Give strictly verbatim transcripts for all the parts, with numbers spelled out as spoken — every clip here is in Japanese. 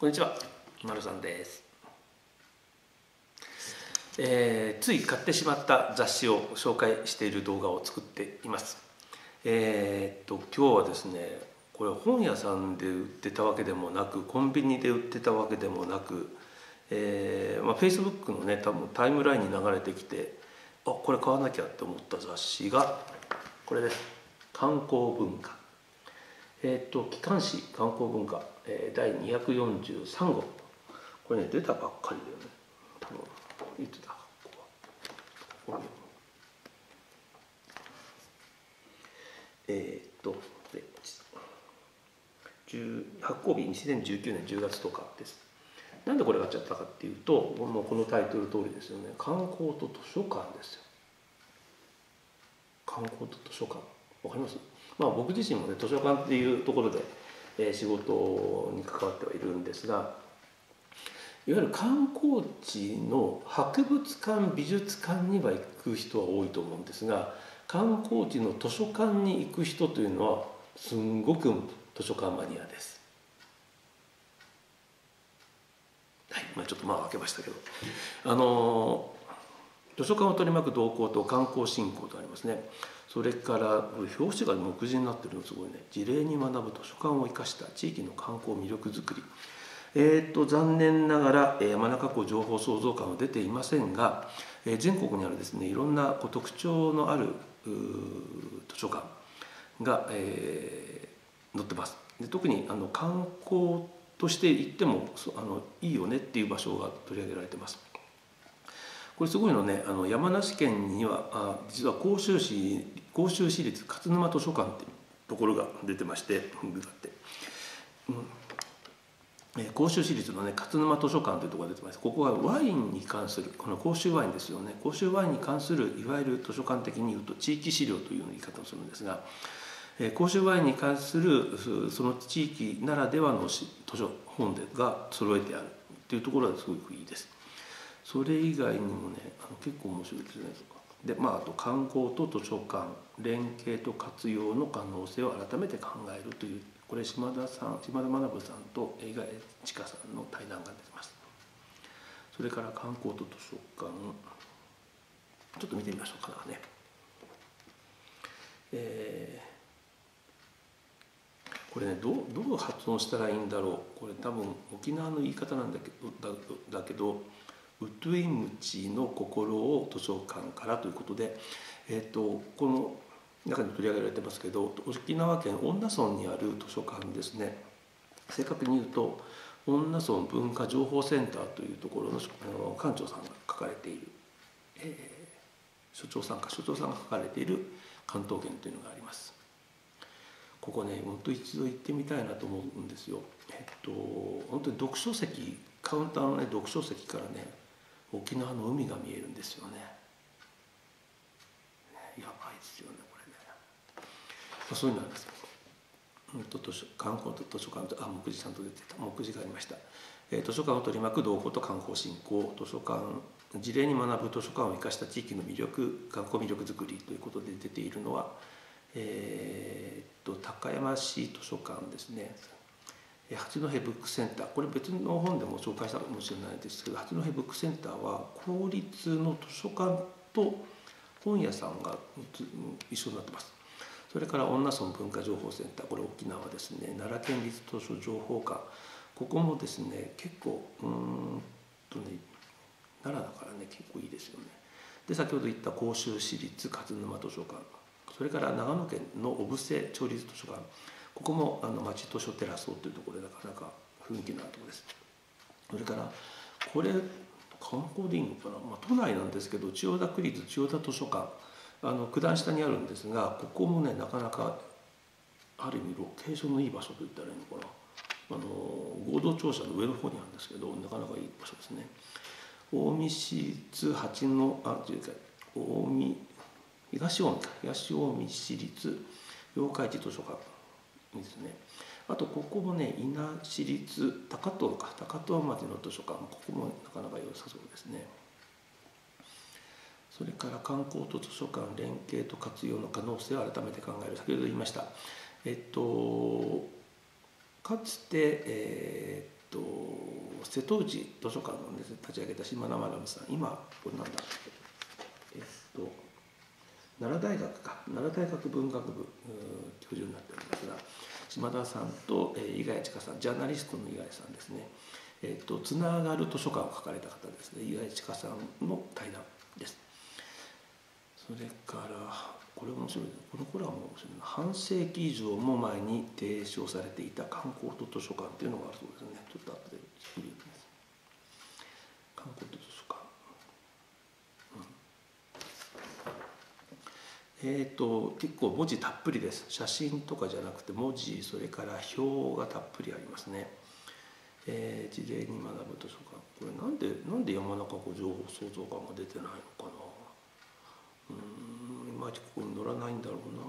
こんにちは、まるさんです。えー、つい買ってしまった雑誌を紹介している動画を作っています。えー、っと今日はですね、これ本屋さんで売ってたわけでもなく、コンビニで売ってたわけでもなく、えーまあ、Facebook のね多分タイムラインに流れてきて、あこれ買わなきゃって思った雑誌がこれです。観光文化。えー、っと機関誌観光文化、えー、だいにひゃくよんじゅうさんごう。これね出たばっかりだよね。多分いつだここはえー、っと発行日にせんじゅうきゅうねんじゅうがつとおかです。なんでこれが買っちゃったかっていうと、もうこのタイトル通りですよね。観光と図書館ですよ。観光と図書館わかります？まあ僕自身もね図書館っていうところで、えー、仕事に関わってはいるんですが、いわゆる観光地の博物館美術館には行く人は多いと思うんですが、観光地の図書館に行く人というのはすんごく図書館マニアです。はい、まあ、ちょっとまあ開けましたけど、あの図書館を取り巻く動向と観光振興とありますね。それから表紙が目次になってるのすごいね。事例に学ぶ図書館を生かした地域の観光魅力づくり。えー、と残念ながら山中湖情報創造館は出ていませんが、全国にあるですねいろんな特徴のある図書館が、えー、載ってます。で特にあの観光として行ってもあのいいよねっていう場所が取り上げられてます。これすごいのね、あの山梨県にはあ実は甲州市甲州市立勝沼図書館っていうところが出てまして、うん甲州市立のね勝沼図書館というところが出てます。ここはワインに関する、この甲州ワインですよね。甲州ワインに関するいわゆる図書館的に言うと地域資料という言い方をするんですが、甲州ワインに関するその地域ならではの図書本が揃えてあるというところはすごくいいです。それ以外にもねあの結構面白いですね。でまあ、あと観光と図書館連携と活用の可能性を改めて考えるという、これ島田さん島田学さんと江賀千佳さんの対談が出てます。それから観光と図書館ちょっと見てみましょうかね。えー、これねどうどう発音したらいいんだろう。これ多分沖縄の言い方なんだけどだだけどウトゥイムチの心を図書館からということで、えー、とこの中に取り上げられてますけど、沖縄県恩納村にある図書館ですね。正確に言うと恩納村文化情報センターというところの館長さんが書かれている、えー、所長さんか所長さんが書かれている関東圏というのがあります。ここね本当一度行ってみたいなと思うんですよ。えっと本当に読書席カウンターのね読書席からね沖縄の海が見えるんですよね。やばいですよねこれね。そういうのなんです。図書観光と図書館とあ目次ちゃんと出てた目次がありました。えー、図書館を取り巻く動向と観光振興、図書館事例に学ぶ図書館を生かした地域の魅力観光魅力づくりということで出ているのは、えー、っと高山市図書館ですね。八戸ブックセンター、これ別の本でも紹介したかもしれないですけど、八戸ブックセンターは公立の図書館と本屋さんが一緒になってます。それから恩納村文化情報センター、これ沖縄ですね。奈良県立図書情報館、ここもですね結構うーんとね奈良だからね結構いいですよね。で先ほど言った甲州市立勝沼図書館、それから長野県の小布施町立図書館、ここもあの町図書テラソーというところでなかなか雰囲気のあるところです。それからこれ観光でいいのかな、まあ、都内なんですけど千代田区立千代田図書館、あの九段下にあるんですが、ここもねなかなかある意味ロケーションのいい場所といったらいいのかな。あの合同庁舎の上の方にあるんですけどなかなかいい場所ですね。近江市立八のあというか近江東近江か東近江市立八日市図書館ですね。あとここもね伊那市立高遠か高遠町の図書館、ここもなかなか良さそうですね。それから観光と図書館連携と活用の可能性を改めて考える、先ほど言いました。えっとかつて、えと瀬戸内図書館の、ね、立ち上げた島田学さん、今これなんだえっと奈良大学か奈良大学文学部教授になっておりますが、島田さんと伊賀谷千佳さん、ジャーナリストの伊賀谷さんですね、えっとつながる図書館を書かれた方ですね、伊賀谷千佳さんの対談です。それからこれ面白いです。この頃はもう面白いな。半世紀以上も前に提唱されていた観光と図書館というのがあるそうですね。ちょっと後で作ります。観光と図書館。うん、えっ、ー、と結構文字たっぷりです。写真とかじゃなくて文字、それから表がたっぷりありますね。えー、事例に学ぶ図書館。これなんでなんで山中湖情報創造館が出てないのかな。うーん、いまいちここに載らないんだろうな。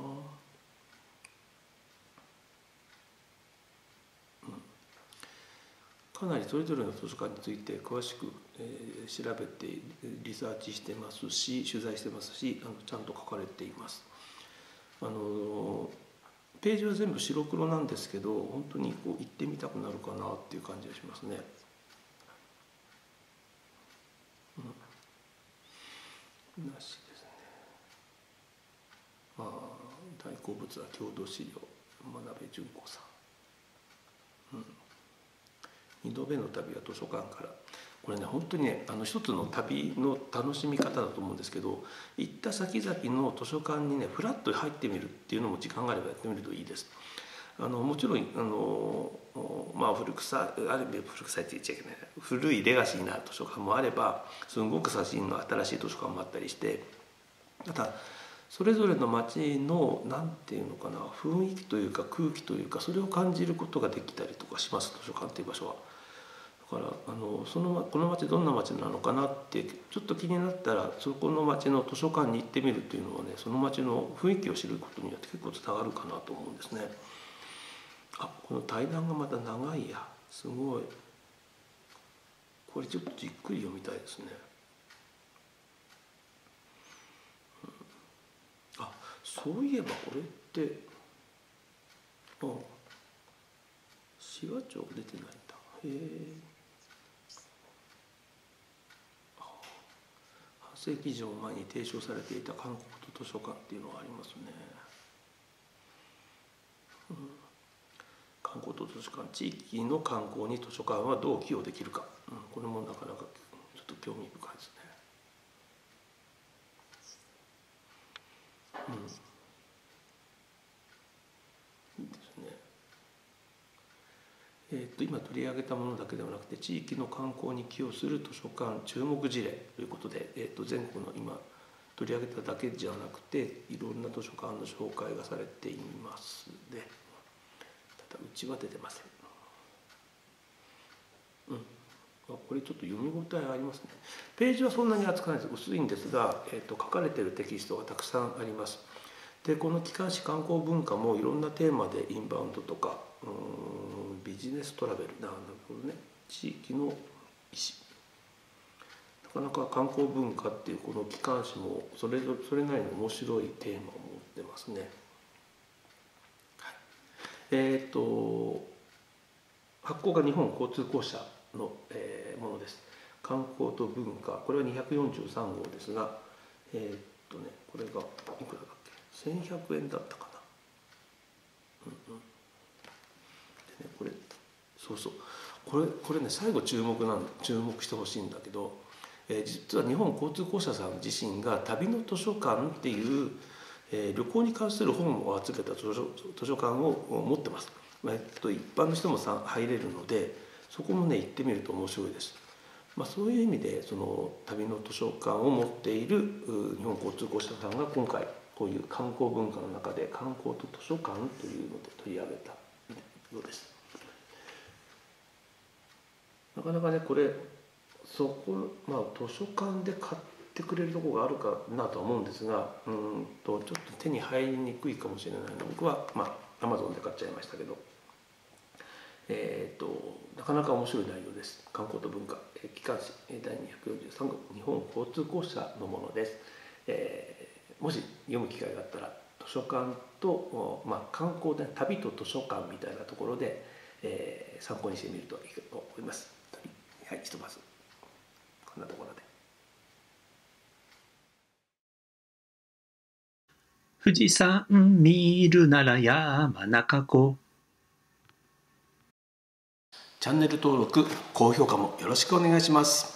かなりそれぞれの図書館について詳しく、えー、調べてリサーチしてますし、取材してますし、あのちゃんと書かれています。あのページは全部白黒なんですけど、本当にこう行ってみたくなるかなっていう感じがしますね。うん、なしですね。まあ大好物は郷土資料、真鍋純子さん。うん二度目の旅は図書館から。これね本当にね、あの一つの旅の楽しみ方だと思うんですけど、行った先々の図書館にねフラッと入ってみるっていうのも時間があればやってみるといいです。あのもちろんあのまあ古臭ある意味古臭いって言っちゃいけない、古いレガシーな図書館もあれば、すごく最新の新しい図書館もあったりして、ただそれぞれの町の何ていうのかな、雰囲気というか空気というか、それを感じることができたりとかします、図書館という場所は。だからあのそのこの町どんな町なのかなってちょっと気になったら、そこの町の図書館に行ってみるというのはね、その町の雰囲気を知ることによって結構つながるかなと思うんですね。あ、この対談がまた長いや、すごい。これちょっとじっくり読みたいですね。うん、あ、そういえばこれってあ滋賀町出てないんだ。へえ。半世紀以上前に提唱されていた韓国と図書館っていうのがありますね。うん、観光と図書館、地域の観光に図書館はどう寄与できるか、うん、これもなかなかちょっと興味深いですね。うん、いいですね。えー、と今取り上げたものだけではなくて、地域の観光に寄与する図書館注目事例ということで、えー、と全国の今取り上げただけじゃなくて、いろんな図書館の紹介がされていますね。ただうちは出てません。うん、これちょっと読み応えありますね。ページはそんなに厚くないです。薄いんですが、えー、と書かれているテキストがたくさんあります。でこの機関誌観光文化もいろんなテーマでインバウンドとか、うーんビジネストラベルなるほどね、地域の意思、なかなか観光文化っていうこの機関誌もそれぞれそれなりの面白いテーマを持ってますね。はい、えっ、ー、と発行が日本交通公社の、えー、ものです。観光と文化、これはにひゃくよんじゅうさん号ですが、えっ、ー、とねこれがいくらだっけ、せんひゃくえんだったかな。うんうん、でねこれそうそうこれこれね最後注目なん注目してほしいんだけど、えー、実は日本交通公社さん自身が旅の図書館っていう、えー、旅行に関する本を集めた図書図書館を持ってます。えっと、一般の人もさ入れるので、そこもね行ってみると面白いです。まあ、そういう意味でその旅の図書館を持っている日本交通公社さんが今回こういう観光文化の中で観光と図書館というので取り上げたのです。なかなかねこれそこ、まあ、図書館で買ってくれるところがあるかなとは思うんですが、うんとちょっと手に入りにくいかもしれないので、僕はまあ アマゾン で買っちゃいましたけど、えーと、なかなか面白い内容です。観光と文化、機関誌だいにひゃくよんじゅうさん号日本交通公社のものです。えー、もし読む機会があったら図書館と、まあ、観光で旅と図書館みたいなところで、 えー、参考にしてみるといいと思います。はい、ひとまずこんなところで。 富士山見るなら山中湖。 チャンネル登録、高評価もよろしくお願いします。